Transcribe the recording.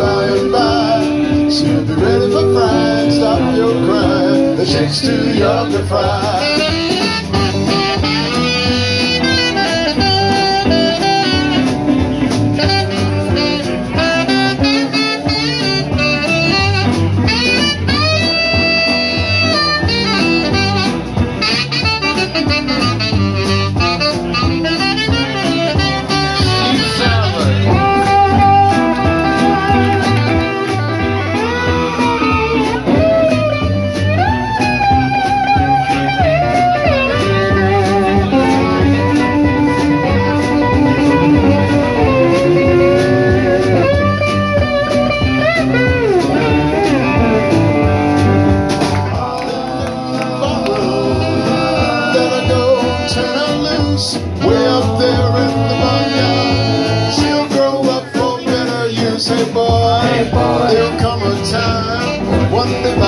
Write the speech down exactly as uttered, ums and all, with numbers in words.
by and by. She'll be ready for frying, stop your crying. The chick's too young to fry. Way up there in the barnyard, she'll grow up for better use. Hey boy, hey boy, there'll come a time one day.